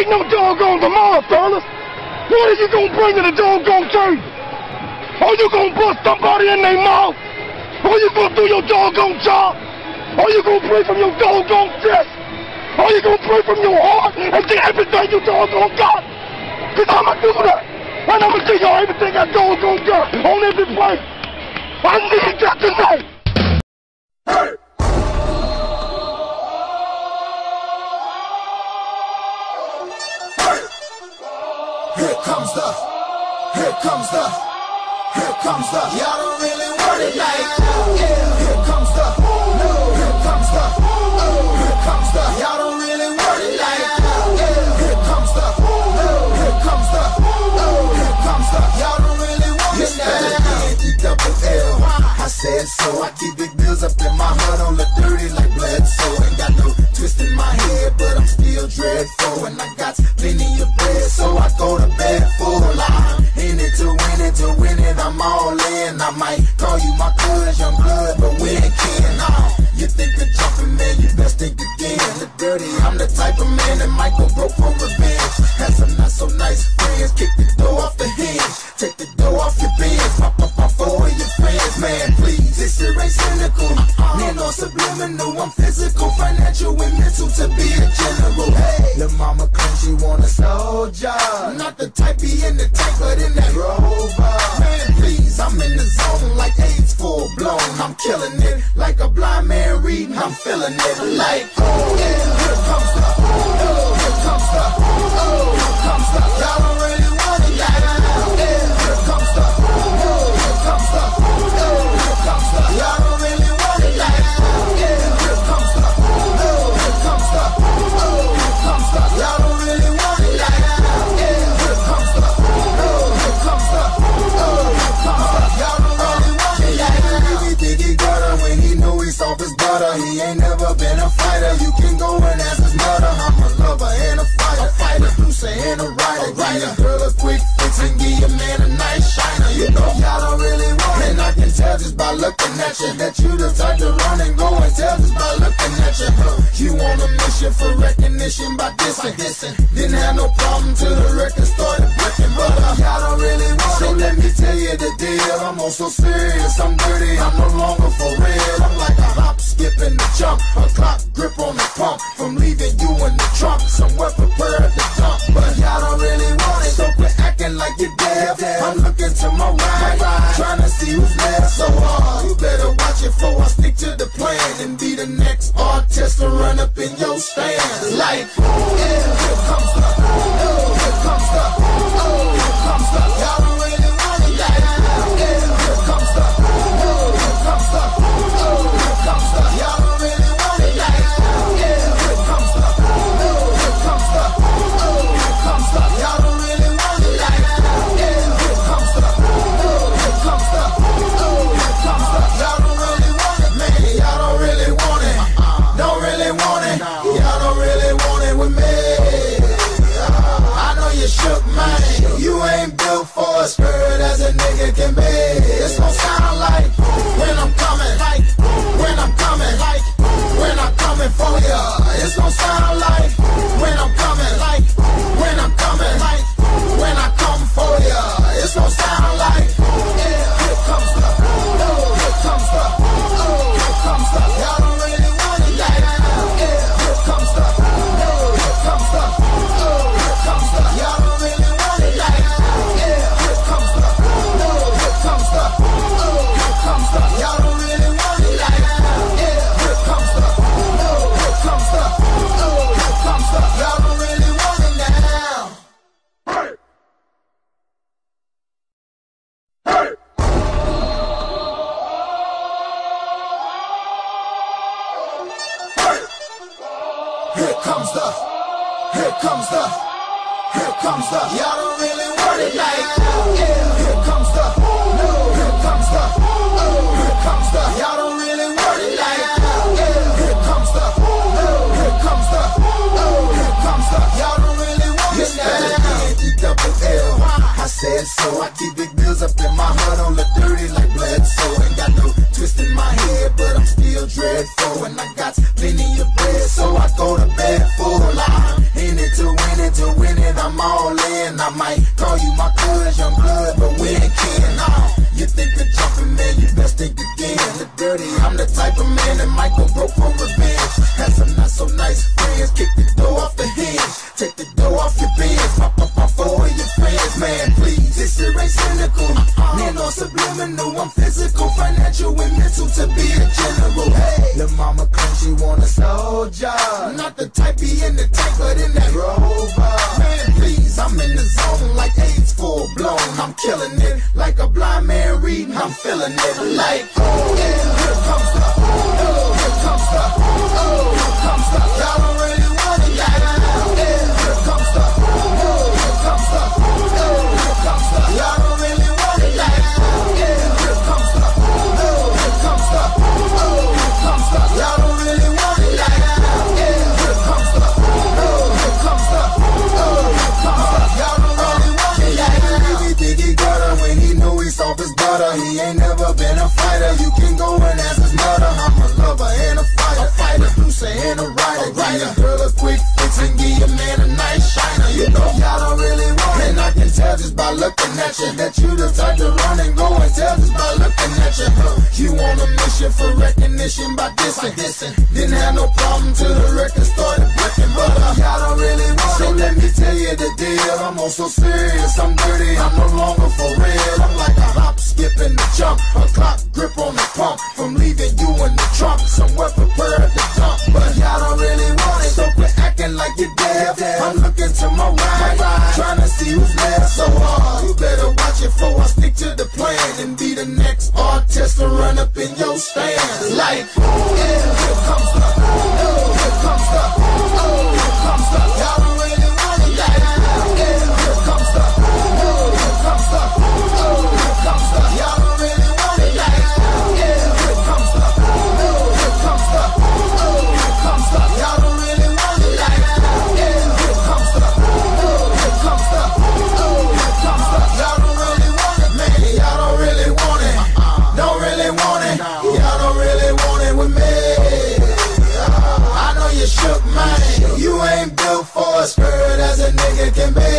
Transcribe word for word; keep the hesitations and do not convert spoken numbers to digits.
ain't no doggone tomorrow, fellas. What is you gonna bring to the doggone table? Are you gonna bust somebody in their mouth? Are you gonna do your doggone job? Are you gonna pray from your doggone chest? Are you gonna pray from your heart and get everything you doggone got? Cause I'ma do that. And I'ma give y'all everything I doggone got on every plate. I need that tonight. Hey! Here comes the, here comes the, here comes the, y'all don't really want it like that. Yeah. Here comes the, no, here comes the, oh, here comes the, y'all don't really want it like that. Yeah. Here comes the, no, here comes the, oh, here comes the, y'all don't really want it like that. E double L, I said so, I keep big bills up in my heart on the dirty like blood, so ain't got no twist in my head, but I'm still dreadful, and I got plenty of bread, so I go to bed full. I'm in it to win it, to win it, I'm all in. I might call you my cuz, young blood, but we ain't kin. Nah, you think of jumping, man, you best think again. The dirty, I'm the type of man that might go broke for revenge. Had some not so nice friends, kick the door off the hinge, take the door off your bins, pop up on four of your friends, man, please. This shit ain't cynical, man, no subliminal. I'm physical, financial, and mental to be a general. Hey, the mama claims she want a soldier, not the type be in the tank, but in that rover. Man, please, I'm in the zone like AIDS full blown. I'm killing it like a blind man reading. I'm feeling it like, oh yeah, here comes the, oh, here comes the, oh, here comes the, y'all don't really want it like that. Yeah, here comes the, oh, here comes the, oh, here comes the, y'all don't really want it like that. Yeah, here comes the, oh, here comes the, oh, here comes the, y'all don't really want it like that. Yeah, here comes the, oh, here comes the, oh, here comes the, y'all don't really want it like that. He think he got her when he knew he soft his butter. He ain't never been a fighter. You can go and ask his mother. I'm a lover and a fighter, a fighter, producer and a writer. Give your girl a quick fix and give your man a nice shiner. You know y'all don't really want it, and I can tell just by looking at you that you the type to run and go and tell just by looking at you. You on a mission for recognition by dissing, dissing. Didn't have no problem till the record started breaking, but uh, y'all don't really want so it. So let me tell you the deal. I'm also serious, I'm dirty, I'm no longer for real. I'm like a hop, skip, and a jump, a clock grip on the pump, from leaving you in the trunk, somewhere prepared to dump. But y'all don't really want it, so quit acting like you're deaf. I'm looking to my right, trying to see who's left. So hard, you better watch it before I stick to the plan and be the next artist to run up in your stand. Like, yeah, here comes the, oh, here comes the, oh, here comes the, y'all don't really want it like that. Yeah, here comes the, oh, here comes the, oh, here comes the, y'all don't really want it like that. Yeah, here comes the, oh, here comes the, oh, here comes the, y'all don't really want it like that. Yeah, here comes the, oh, here comes the, oh, here comes the, y'all don't really want it, man. Y'all don't really want it, don't really want it. Y'all don't really want it with me. I know you shook, man. You ain't built for a skirt as a nigga can be. It's gon' sound like when I'm coming, like when I'm coming, like when I'm coming for ya. It's gon' sound like when I'm coming, like when I'm coming, like when I come for ya. It's gon' sound like, yeah, here comes the, oh, here comes the, oh, here comes the, y'all don't really want it like that. Yeah, here comes the, oh, here comes the, oh, here comes the, y'all don't really want it like that. Yeah, here comes the, oh, here comes the, oh, here comes the, y'all don't really want it like that. Yeah, here comes the, oh, here comes the, oh, here comes the, y'all don't really want it now. Hey! Hey! Here comes the, here comes the, here comes the, y'all don't really want it like that. Yeah, here comes the, no, here comes the, oh, here comes the, y'all don't really want it like that. Yeah, here comes the, no, here comes the, oh, here comes the, y'all don't really want it like that. E double L, I said so, I keep big bills up in my heart on the dirty like blood, so ain't got no twist in my head, but I'm still dreadful, and I got plenty of bread, so I go to bed full. I'm in it to win it, to to win it, I'm all in. I might call you my cuz, young blood, but we ain't kin. Nah, you think of jumping, man, you best think again. The dirty, I'm the type of man that might go broke for revenge. Had some not so nice friends, kick the door off the hinge, take the door off your bins, pop up off four of your friends, man, please. This shit ain't cynical, man, no subliminal. I'm physical, financial, and mental to be a general. Hey, the mama claims she want a soldier, not the type be in the tank, but in that rover. Man, please, I'm in the zone like AIDS full blown. I'm killing it like a blind man reading. I'm feeling it like, oh yeah, here comes the, oh, here comes the, oh, here comes the. Y'all don't really want it, yeah, yeah. Here comes the, oh, here comes the, oh, here comes the. Y'all don't really want it, yeah, yeah. Here comes the, oh, here comes the, oh, here comes the. Y'all don't really want it, yeah, yeah. Here comes the, oh, here comes the, oh, here comes the. Y'all don't really want it, yeah. He think he got her when he knew he soft as butter. He ain't never been a fighter. You can go and ask his mother. I'm a lover and a fighter, a fighter, producer and a writer. Give your girl a quick fix and give your man a nice shiner. You know y'all don't really want it, and I can tell just by looking at you that you the type to run and go and tell just by looking at you. You on a mission for recognition by dissing, dissing. Didn't have no problem till the record started breaking, but uh, y'all don't really want so it. So let me tell you the deal. I'm also serious, I'm dirty, I'm no longer for real. I'm like a hop, skip, and a jump, a clock grip on the pump. From leaving you in the trunk, somewhere prepared to dump. But y'all don't really want it, so quit acting like you're deaf. I'm looking to my right, trying to see who's left. So hard, you better watch it before I stick to the plan and be the next artist to run up in your stand. Like, yeah, here comes the, oh, here comes the, oh, here comes the. Y'all don't really want it, yeah, yeah. Here comes the, oh, here comes the, oh, here comes the. Y'all don't really want it, yeah, yeah. Here comes the, oh, here comes the, oh, here comes the. Y'all don't really want it, yeah, yeah. Here comes the, oh, here comes the, oh, here comes the. Y'all don't really want it, man. Y'all don't really want it, don't really want it. Y'all don't really want it with me. I know you shook, man. You ain't built for a skirt as a nigga can be.